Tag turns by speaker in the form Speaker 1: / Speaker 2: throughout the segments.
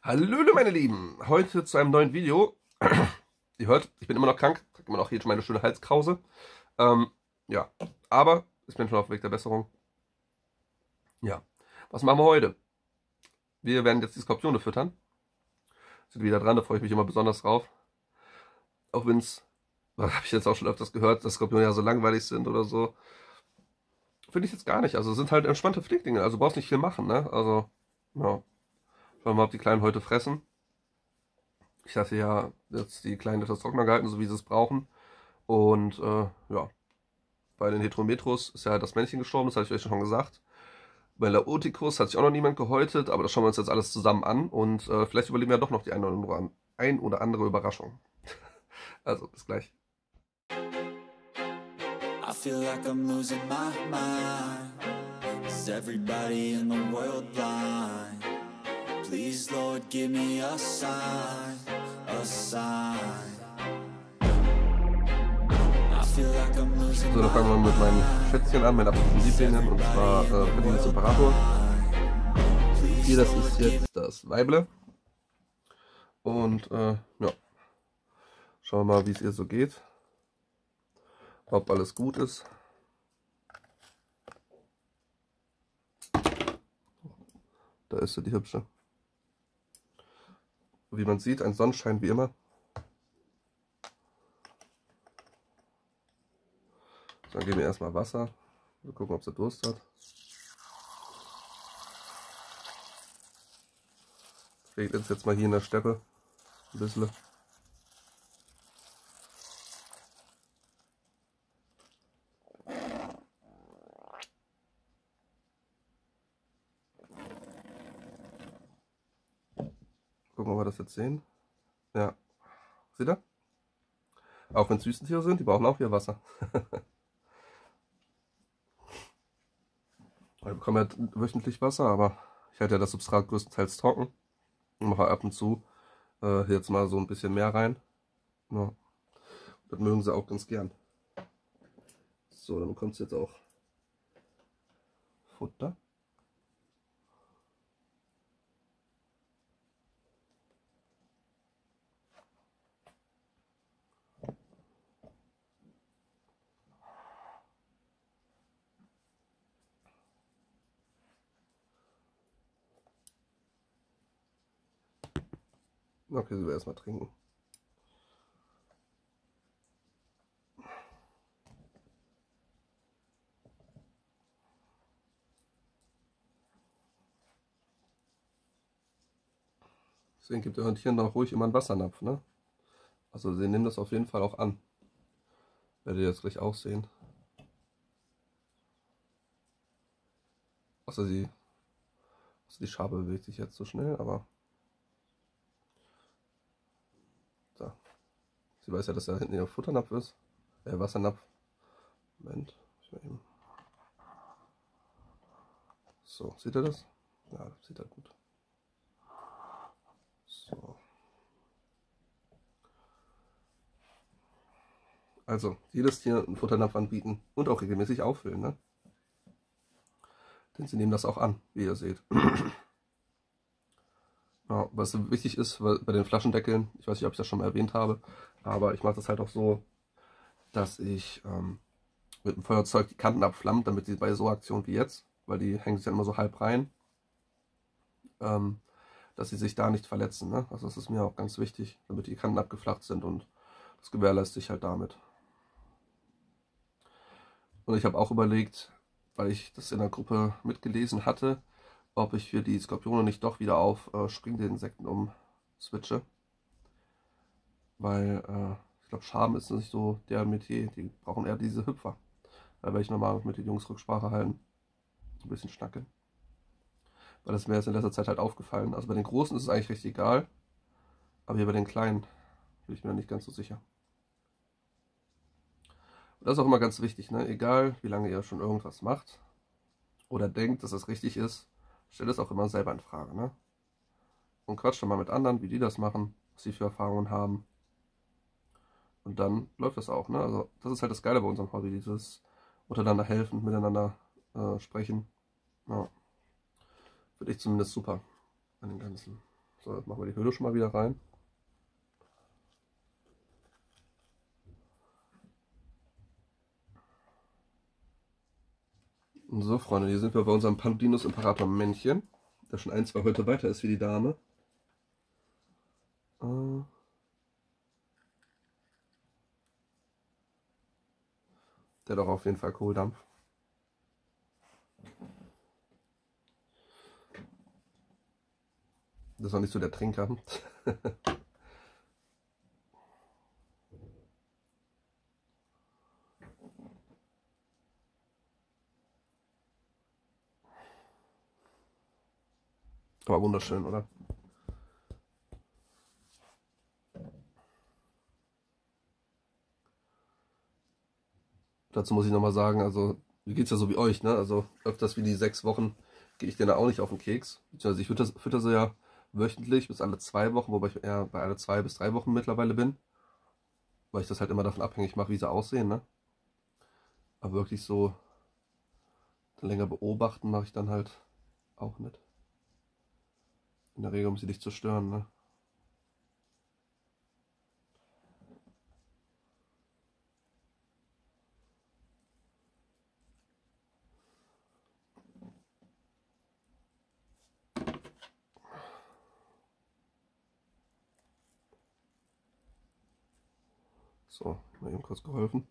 Speaker 1: Hallöle meine Lieben, heute zu einem neuen Video. Ihr hört, ich bin immer noch krank, trage immer noch hier meine schöne Halskrause. Ja, aber ich bin schon auf dem Weg der Besserung. Ja, was machen wir heute? Wir werden jetzt die Skorpione füttern. Sind wieder dran, da freue ich mich immer besonders drauf. Auch wenn es, habe ich jetzt auch schon öfters gehört, dass Skorpione ja so langweilig sind oder so. Finde ich jetzt gar nicht. Also sind halt entspannte Pfleglinge, also du brauchst nicht viel machen, ne? Also, ja. Schauen wir mal, ob die Kleinen heute fressen. Ich hatte ja jetzt die Kleinen etwas trockener gehalten, so wie sie es brauchen. Und ja, bei den Heterometros ist ja das Männchen gestorben, das hatte ich euch schon gesagt. Bei Laoticus hat sich auch noch niemand gehäutet, aber das schauen wir uns jetzt alles zusammen an. Und vielleicht überleben wir ja doch noch die ein oder andere Überraschung. Also, bis gleich.
Speaker 2: I feel like I'm losing my mind. Is everybody in the world blind? Please, Lord, give me a sign, a sign. I feel like I'm losing
Speaker 1: So, dann fangen wir mit meinen Schätzchen an, meinen absoluten Lieblingen, und zwar Berlines Imperator. Hier, das ist jetzt das Weible. Und ja, schauen wir mal, wie es ihr so geht. Ob alles gut ist. Da ist sie, die hübsche. Wie man sieht, ein Sonnenschein wie immer. So, dann geben wir erstmal Wasser. Wir gucken, ob sie Durst hat. Regnet es jetzt mal hier in der Steppe ein bisschen. Gucken, ob wir das jetzt sehen. Ja. Seht ihr? Auch wenn es Wüstentiere sind, die brauchen auch hier Wasser. Wir bekommen ja wöchentlich Wasser, aber ich halte ja das Substrat größtenteils trocken. Und mache ab und zu jetzt mal so ein bisschen mehr rein. Ja. Das mögen sie auch ganz gern. So, dann bekommt es jetzt auch Futter. Okay, sie will erstmal trinken. Deswegen gibt ihr hier noch ruhig immer einen Wassernapf, ne? Also sie nehmen das auf jeden Fall auch an. Werdet ihr jetzt gleich auch sehen. Also die Schabe bewegt sich jetzt so schnell, aber da. Sie weiß ja, dass da hinten ihr Futternapf ist. Wassernapf. Moment. So, seht ihr das? Ja, das sieht halt gut. So. Also, jedes Tier einen Futternapf anbieten und auch regelmäßig auffüllen, ne? Denn sie nehmen das auch an, wie ihr seht. Ja, was wichtig ist bei den Flaschendeckeln, ich weiß nicht, ob ich das schon mal erwähnt habe, aber ich mache das halt auch so, dass ich mit dem Feuerzeug die Kanten abflammt, damit sie bei so Aktionen wie jetzt, weil die hängen sich ja immer so halb rein, dass sie sich da nicht verletzen, ne? Also das ist mir auch ganz wichtig, damit die Kanten abgeflacht sind, und das gewährleistet sich halt damit. Und ich habe auch überlegt, weil ich das in der Gruppe mitgelesen hatte, ob ich für die Skorpione nicht doch wieder auf Springdelinsekten umswitche. Weil ich glaube, Schaben ist nicht so der Metier, die brauchen eher diese Hüpfer. Da werde ich nochmal mit den Jungs Rücksprache halten, ein bisschen schnacken. Weil das mir jetzt in letzter Zeit halt aufgefallen. Also bei den Großen ist es eigentlich recht egal, aber hier bei den Kleinen bin ich mir nicht ganz so sicher. Und das ist auch immer ganz wichtig, ne? Egal wie lange ihr schon irgendwas macht oder denkt, dass es richtig ist, stellt es auch immer selber in Frage, ne? Und quatscht dann mal mit anderen, wie die das machen, was sie für Erfahrungen haben. Und dann läuft das auch, ne? Also das ist halt das Geile bei unserem Hobby, dieses untereinander helfen, miteinander sprechen. Ja. Finde ich zumindest super an den Ganzen. So, jetzt machen wir die Hülle schon mal wieder rein. So, Freunde, hier sind wir bei unserem Paludinus Imperator Männchen, der schon 1, 2 Häute weiter ist wie die Dame. Der hat auch auf jeden Fall Kohldampf. Das ist auch nicht so der Trinker. Aber wunderschön, oder? Dazu muss ich nochmal sagen, also mir geht es ja so wie euch, ne? Also öfters wie die 6 Wochen gehe ich denen auch nicht auf den Keks. Beziehungsweise ich fütter sie ja wöchentlich bis alle 2 Wochen, wobei ich eher bei alle 2 bis 3 Wochen mittlerweile bin. Weil ich das halt immer davon abhängig mache, wie sie aussehen, ne? Aber wirklich so länger beobachten mache ich dann halt auch nicht. In der Regel, um sie nicht zu stören, ne? So, mal eben kurz geholfen.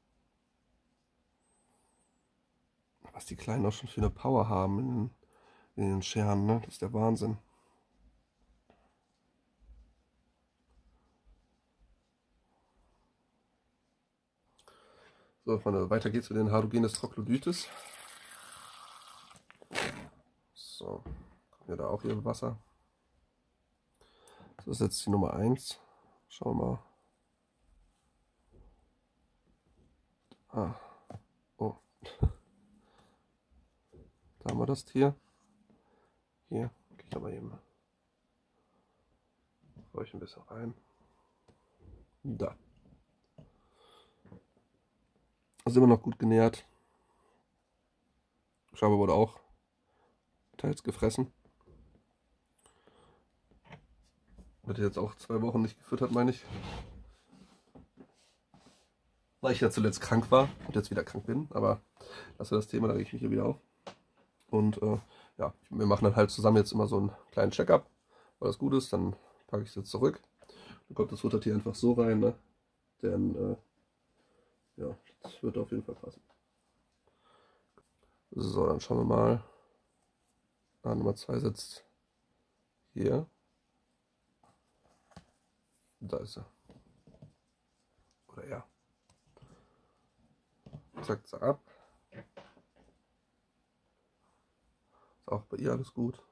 Speaker 1: Was die Kleinen auch schon für eine Power haben in den Scheren, ne? Das ist der Wahnsinn. So, Freunde, weiter geht's mit den Hardogenes Troglodytes. So, kommen wir da auch hier im Wasser. Das ist jetzt die Nummer 1. Schauen wir mal. Ah, oh. Da haben wir das Tier. Hier, gehe ich aber eben. Brauche ich ein bisschen rein. Da. Also immer noch gut genährt. Schabe wurde auch teils gefressen. Wird jetzt auch 2 Wochen nicht gefüttert, meine ich. Weil ich ja zuletzt krank war und jetzt wieder krank bin. Aber das ist das Thema, da rege ich mich hier wieder auf. Und ja, wir machen dann halt zusammen jetzt immer so einen kleinen Check-up. Weil das gut ist, dann packe ich es jetzt zurück. Dann kommt das Futtertier einfach so rein, ne? Denn ja, das wird auf jeden Fall passen. So, dann schauen wir mal. Ah, Nummer 2 sitzt hier. Da ist er. Oder er. Zack, zack ab. Ist auch bei ihr alles gut.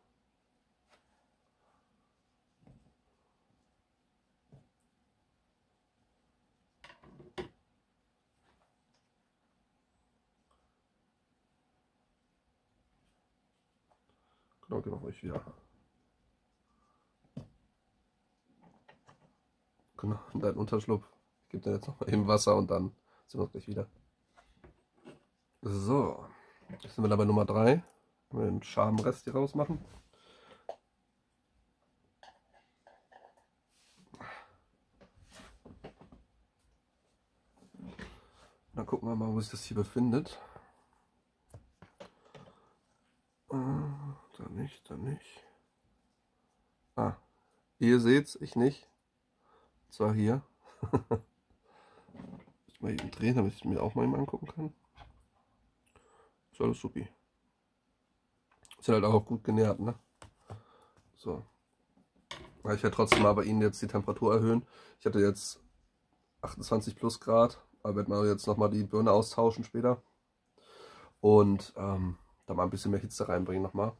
Speaker 1: Genau, gehen wir ruhig wieder. Genau, in deinen Unterschlupf. Ich gebe dir jetzt noch mal eben Wasser und dann sehen wir uns gleich wieder. So, jetzt sind wir da bei Nummer 3. Wir den Schamrest hier rausmachen. Dann gucken wir mal, wo sich das hier befindet. Da nicht, da nicht. Ah, ihr seht's, ich nicht. Zwar hier. Ich mal eben drehen, damit ich mir auch mal eben angucken kann. Ist alles supi. Ist halt auch gut genährt, ne? So. Ich werde trotzdem mal bei Ihnen jetzt die Temperatur erhöhen. Ich hatte jetzt 28 plus Grad, aber werde mal jetzt nochmal die Birne austauschen später. Und da mal ein bisschen mehr Hitze reinbringen nochmal.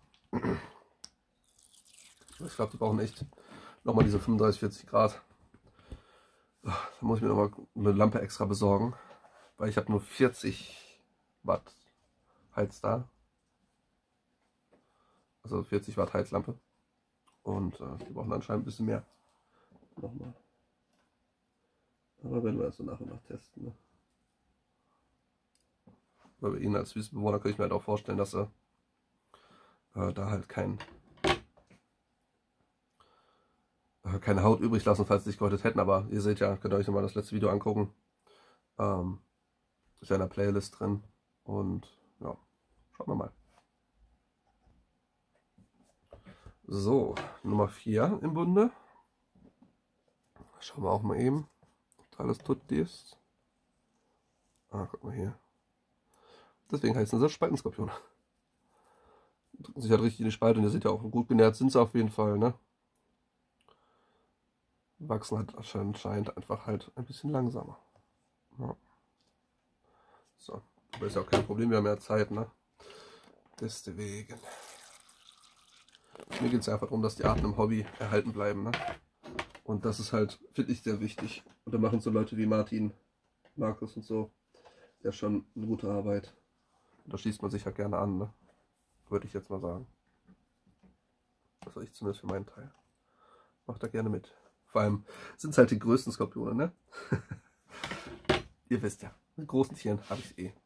Speaker 1: Ich glaube, die brauchen echt nochmal diese 35, 40 Grad. Da muss ich mir nochmal eine Lampe extra besorgen, weil ich habe nur 40 Watt Heiz da. Also 40 Watt Heizlampe. Und die brauchen anscheinend ein bisschen mehr. Nochmal. Aber werden wir das so nach und nach testen. Ne? Weil bei Ihnen als Wüstenbewohner könnte ich mir halt auch vorstellen, dass sie da halt kein keine Haut übrig lassen, falls sie sich gehäutet hätten, aber ihr seht ja, könnt ihr euch nochmal das letzte Video angucken. Ist ja in der Playlist drin und ja, schauen wir mal. So, Nummer 4 im Bunde. Schauen wir auch mal eben, ob da alles tutti ist. Ah, guck mal hier. Deswegen heißen sie Spaltenskorpione. Drücken sich halt richtig in die Spalte und ihr seht ja auch, gut genährt sind sie auf jeden Fall, ne? Wachsen halt anscheinend einfach halt ein bisschen langsamer. Ja. So, aber ist ja auch kein Problem, wir haben ja Zeit, ne? Deswegen. Mir geht es einfach darum, dass die Arten im Hobby erhalten bleiben, ne? Und das ist halt, finde ich, sehr wichtig. Und da machen so Leute wie Martin, Markus und so ja schon eine gute Arbeit. Und da schließt man sich halt gerne an, ne? Würde ich jetzt mal sagen. Also ich zumindest für meinen Teil. Macht da gerne mit. Vor allem sind es halt die größten Skorpione, ne? Ihr wisst ja, mit großen Tieren habe ich es eh.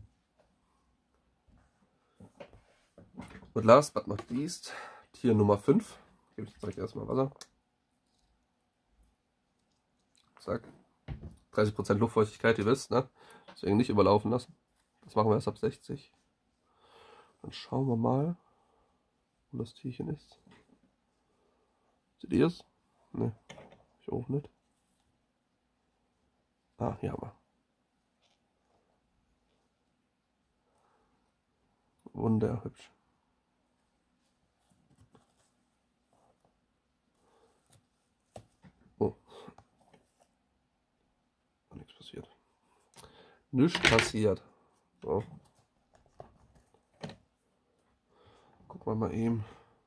Speaker 1: Und last but not least, Tier Nummer 5. Gebe ich jetzt direkt erstmal Wasser. Zack. 30% Luftfeuchtigkeit, ihr wisst, ne? Deswegen nicht überlaufen lassen. Das machen wir erst ab 60. Dann schauen wir mal, wo das Tierchen ist. Seht ihr es? Ne, ich auch nicht. Ah, hier haben wir. Wunderhübsch. Oh. Nichts passiert. Nichts passiert. So. Gucken wir mal eben.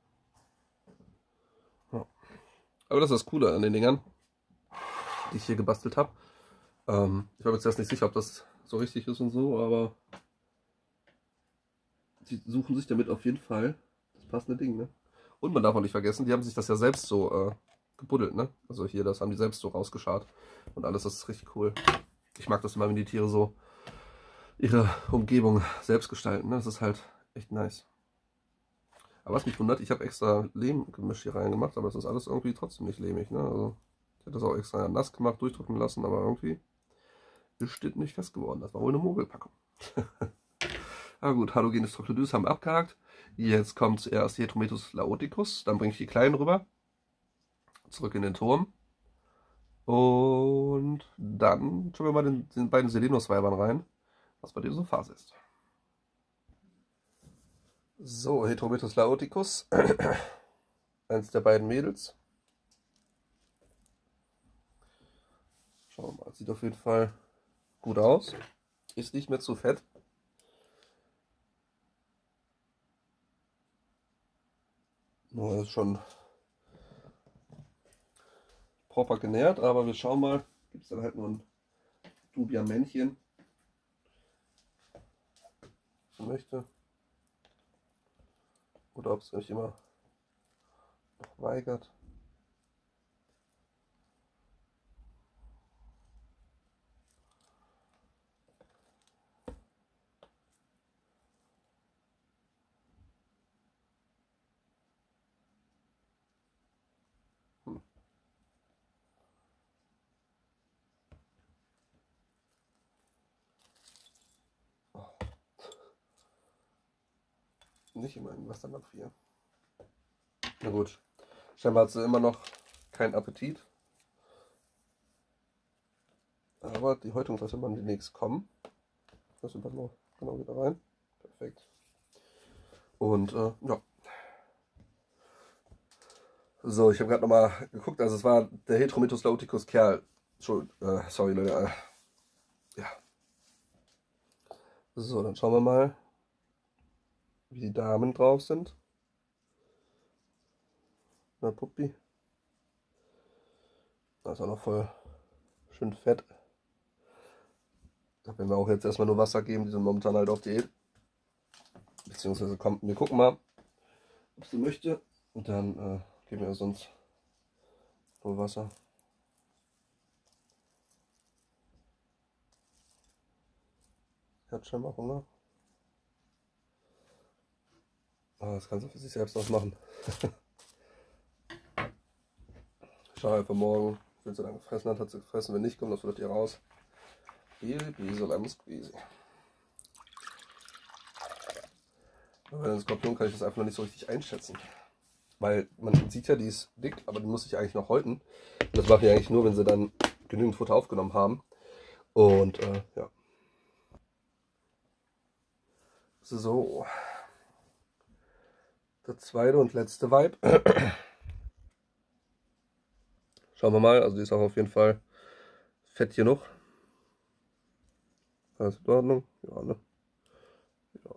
Speaker 1: Ja. Aber das ist das Coole an den Dingern, die ich hier gebastelt habe. Ich war mir jetzt erst nicht sicher, ob das so richtig ist und so, aber die suchen sich damit auf jeden Fall das passende Ding, ne? Und man darf auch nicht vergessen, die haben sich das ja selbst so gebuddelt, ne? Also hier, das haben die selbst so rausgeschart und alles, das ist richtig cool. Ich mag das immer, wenn die Tiere so ihre Umgebung selbst gestalten, ne? Das ist halt echt nice. Aber was mich wundert, ich habe extra Lehmgemisch hier reingemacht, aber es ist alles irgendwie trotzdem nicht lehmig, ne? Also ich hätte das auch extra nass gemacht, durchdrücken lassen, aber irgendwie ist das nicht fest geworden. Das war wohl eine Mogelpackung. Aber gut, Halogenes Trochledyes haben wir abgehakt. Jetzt kommt zuerst Heterometus laoticus, dann bringe ich die kleinen rüber. Zurück in den Turm. Und dann schauen wir mal den beiden Selenus-Weibern rein, was bei denen so Phase ist. So, Heterometus laoticus. Eins der beiden Mädels. Schauen wir mal, sieht auf jeden Fall gut aus. Ist nicht mehr zu fett. Nur ist schon proper genährt, aber wir schauen mal. Gibt es dann halt nur ein Dubia-Männchen. So möchte. Oder ob es euch immer noch weigert. Nicht immer irgendwas dann ab 4. Na gut. Scheinbar hat sie immer noch keinen Appetit. Aber die Häutung sollte man demnächst kommen. Das sind wir noch genau wieder rein. Perfekt. Und ja. So, ich habe gerade nochmal geguckt. Also es war der Heterometus laoticus Kerl. Sorry Leute. Ja. So, dann schauen wir mal, wie die Damen drauf sind. Na Puppi. Da ist auch noch voll schön fett. Da werden wir auch jetzt erstmal nur Wasser geben. Die sind momentan halt auf Diät. Beziehungsweise kommt, wir gucken mal, ob sie möchte. Und dann geben wir sonst nur Wasser. Sie hat scheinbar Hunger. Aber das kann sie für sich selbst noch machen. Schau einfach morgen, wenn sie dann gefressen hat, hat sie gefressen. Wenn nicht, kommt das wird ihr raus. Easy peasy, lemon squeezy. Bei den Skorpion kann ich das einfach noch nicht so richtig einschätzen. Weil man sieht ja, die ist dick, aber die muss ich eigentlich noch häuten. Und das mache ich eigentlich nur, wenn sie dann genügend Futter aufgenommen haben. Und ja. So. Der zweite und letzte Vibe. Schauen wir mal, also die ist auch auf jeden Fall fett genug. Alles in Ordnung? Ja, ne? Ja.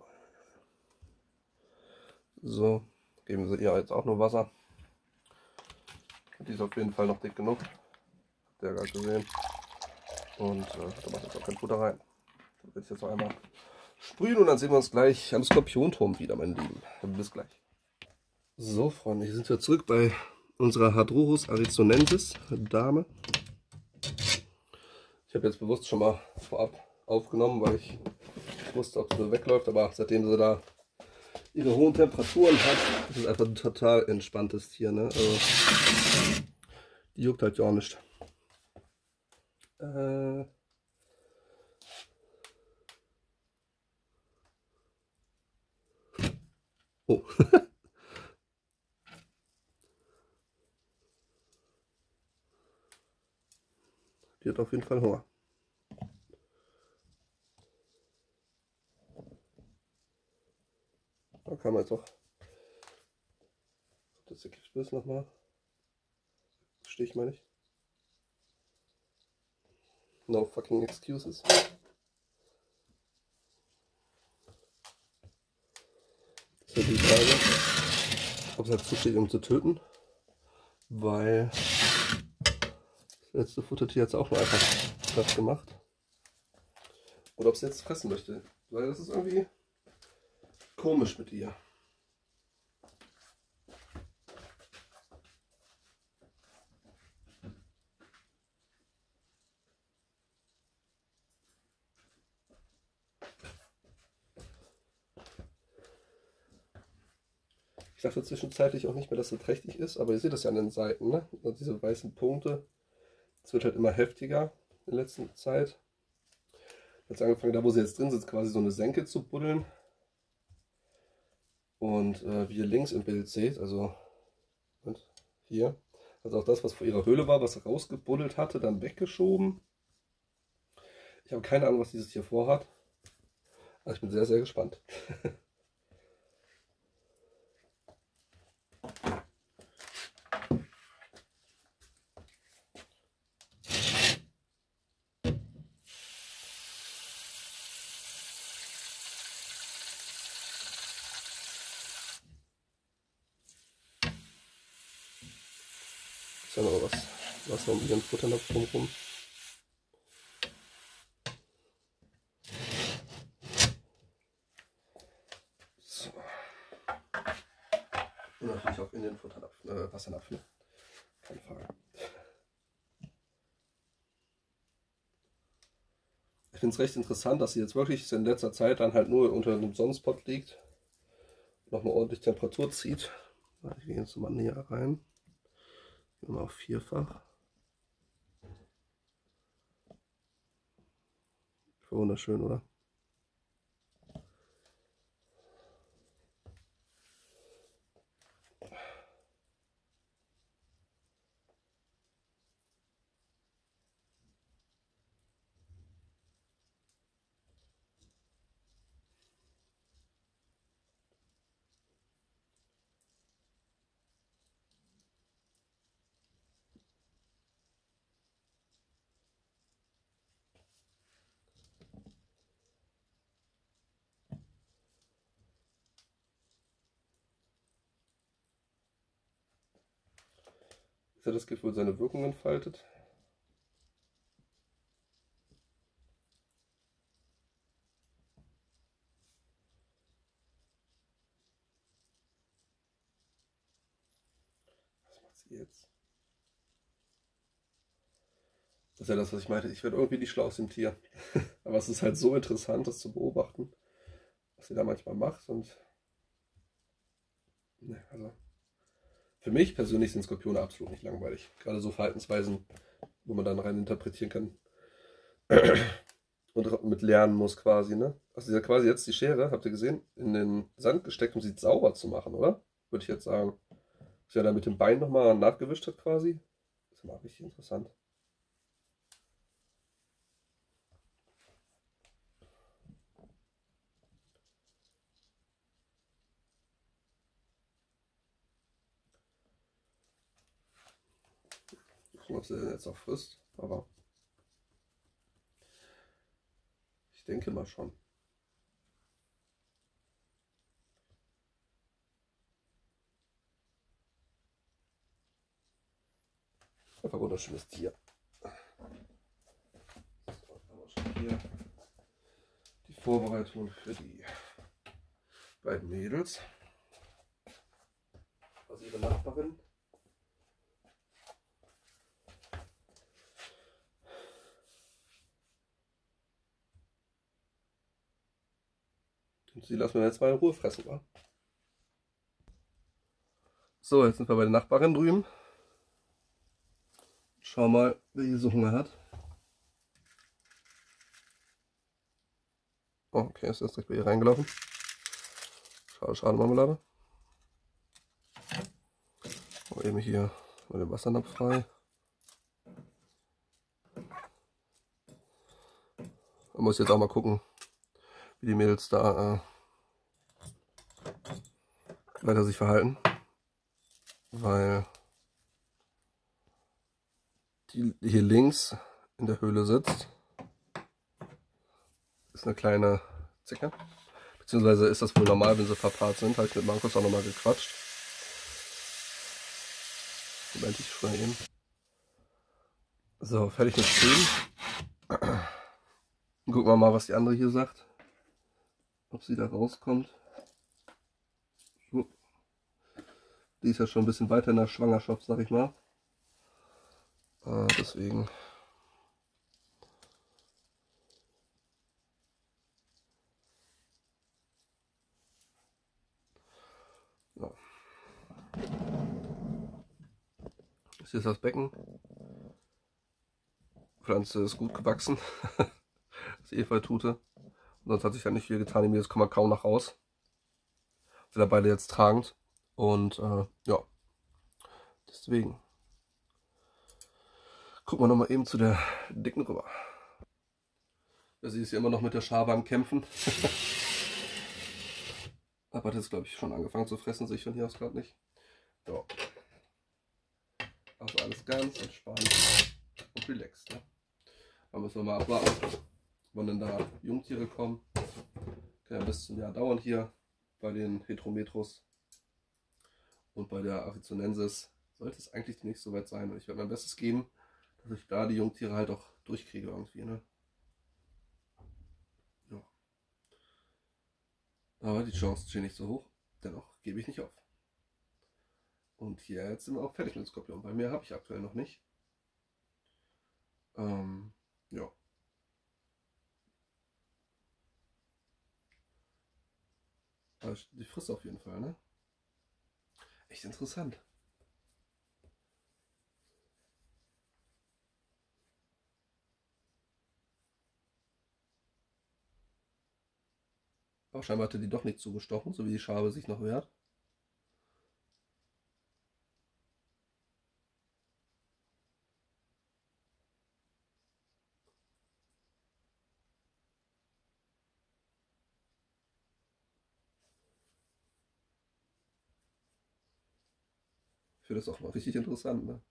Speaker 1: So, geben sie ihr jetzt auch nur Wasser. Die ist auf jeden Fall noch dick genug. Habt ihr ja gerade gesehen. Und da macht jetzt auch kein Futter rein. Da werde ich jetzt noch einmal sprühen und dann sehen wir uns gleich am Skorpionturm wieder, meine Lieben. Bis gleich. So, Freunde, hier sind wir zurück bei unserer Hadrurus arizonensis Dame. Ich habe jetzt bewusst schon mal vorab aufgenommen, weil ich wusste, ob sie wegläuft, aber seitdem sie da ihre hohen Temperaturen hat, ist es einfach ein total entspanntes Tier, ne? Also, die juckt halt ja auch nicht. Oh. Die hat auf jeden Fall Hunger. Da kann man jetzt auch. Das Giftbiss nochmal. Stich meine ich. No fucking excuses. Das ist halt die Frage, ob es halt zusteht, um zu töten. Weil das letzte Futtertier hat es auch nur einfach platt gemacht. Oder ob es jetzt fressen möchte. Weil das ist irgendwie komisch mit ihr. Ich dachte zwischenzeitlich auch nicht mehr, dass sie trächtig ist, aber ihr seht das ja an den Seiten, ne? Und diese weißen Punkte. Es wird halt immer heftiger in der letzten Zeit. Jetzt angefangen, da wo sie jetzt drin sitzt, quasi so eine Senke zu buddeln. Und wie ihr links im Bild seht, also und hier, also auch das, was vor ihrer Höhle war, was sie rausgebuddelt hatte, dann weggeschoben. Ich habe keine Ahnung, was dieses hier vorhat. Also ich bin sehr, sehr gespannt. Ist ja noch was um ihren Futternapf drumherum. So. Und natürlich auch in den Futternapf, Wassernapf, ne? Keine Frage. Ich finde es recht interessant, dass sie jetzt wirklich in letzter Zeit dann halt nur unter einem Sonnenspot liegt. Nochmal ordentlich Temperatur zieht. Ich gehe jetzt mal näher rein. Gehen wir auf 4-fach. Wunderschön, oder? Ist ja das Gefühl, seine Wirkung entfaltet. Was macht sie jetzt? Das ist ja das, was ich meinte. Ich werde irgendwie die Schlauste im Tier. Aber es ist halt so interessant, das zu beobachten, was sie da manchmal macht. Und ne, also für mich persönlich sind Skorpione absolut nicht langweilig. Gerade so Verhaltensweisen, wo man dann rein interpretieren kann und mit lernen muss quasi, ne? Also sie hat quasi jetzt die Schere, habt ihr gesehen, in den Sand gesteckt, um sie sauber zu machen, oder? Würde ich jetzt sagen. Sie ja dann mit dem Bein nochmal nachgewischt hat quasi. Das ist mal richtig interessant. Gucken, ob sie den jetzt auch frisst, aber ich denke mal schon. Einfach ein wunderschönes Tier. So, hier die Vorbereitung für die beiden Mädels. Also ihre Nachbarin. Und sie lassen wir jetzt mal in Ruhe fressen, wa? So, jetzt sind wir bei der Nachbarin drüben. Schau mal, wer hier so Hunger hat. Oh, okay, ist jetzt direkt bei ihr reingelaufen. Schade, schade, Marmelade. Aber eben hier mal den Wassernapf frei. Man muss jetzt auch mal gucken, wie die Mädels da weiter sich verhalten. Weil die hier links in der Höhle sitzt, ist eine kleine Zicke. Beziehungsweise ist das wohl normal, wenn sie verpaart sind. Habe ich mit Markus auch nochmal gequatscht. Moment, ich schon eben. So, fertig mit Filmen. Gucken wir mal, was die andere hier sagt. Ob sie da rauskommt. So. Die ist ja schon ein bisschen weiter in der Schwangerschaft, sag ich mal. Deswegen. Ja. Hier ist das Becken. Die Pflanze ist gut gewachsen. Das Efeutute. Sonst hat sich ja nicht viel getan. Die Mädels kommen kaum nach raus. Sind da beide jetzt tragend. Und ja. Deswegen. Gucken wir nochmal eben zu der Dicken rüber. Sie ist ja immer noch mit der Schabe am Kämpfen. Aber hat jetzt, glaube ich, schon angefangen zu fressen, sehe ich von hier aus gerade nicht. So. Also alles ganz entspannt und relaxed. Ne? Da müssen wir mal abwarten, wann denn da Jungtiere kommen. Kann ja bis zum Jahr dauern hier bei den Heterometros. Und bei der Arizonensis sollte es eigentlich nicht so weit sein. Und ich werde mein Bestes geben, dass ich da die Jungtiere halt auch durchkriege irgendwie. Ne? Ja. Aber die Chancen stehen nicht so hoch. Dennoch gebe ich nicht auf. Und hier jetzt sind wir auch fertig mit dem Skorpion. Bei mir habe ich aktuell noch nicht. Ja. Aber die frisst auf jeden Fall, ne? Echt interessant. Aber scheinbar hatte die doch nicht zugestochen, so wie die Schabe sich noch wehrt. Ich finde das auch mal richtig interessant, ne?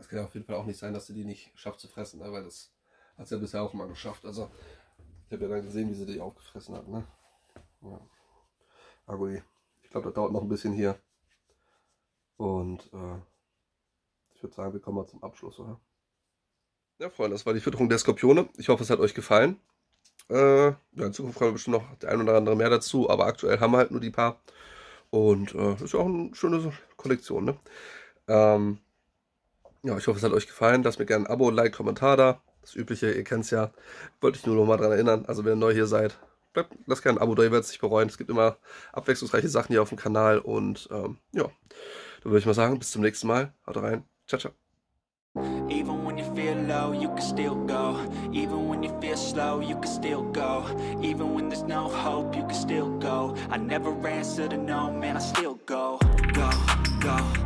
Speaker 1: Das kann ja auf jeden Fall auch nicht sein, dass sie die nicht schafft zu fressen, ne? Weil das hat sie ja bisher auch mal geschafft. Also ich habe ja dann gesehen, wie sie die aufgefressen hat. Ne? Ja. Aber gut, ich glaube, das dauert noch ein bisschen hier. Und ich würde sagen, wir kommen mal zum Abschluss, oder? Ja, Freunde, das war die Fütterung der Skorpione. Ich hoffe, es hat euch gefallen. Ja, in Zukunft kommen bestimmt noch der ein oder andere mehr dazu, aber aktuell haben wir halt nur die paar. Und das ist ja auch eine schöne Kollektion, ne? Ja, ich hoffe, es hat euch gefallen. Lasst mir gerne ein Abo, Like, Kommentar da. Das Übliche, ihr kennt es ja. Wollte ich nur noch mal dran erinnern. Also, wenn ihr neu hier seid, lasst gerne ein Abo da, ihr werdet es nicht bereuen. Es gibt immer abwechslungsreiche Sachen hier auf dem Kanal. Und ja, dann würde ich mal sagen, bis zum nächsten Mal. Haut rein. Ciao, ciao.
Speaker 2: Even when you feel low, you can still go. Even when you feel slow, you can still go. Even when there's no hope, you can still go. I never answer to no, man, I still go. Go, go.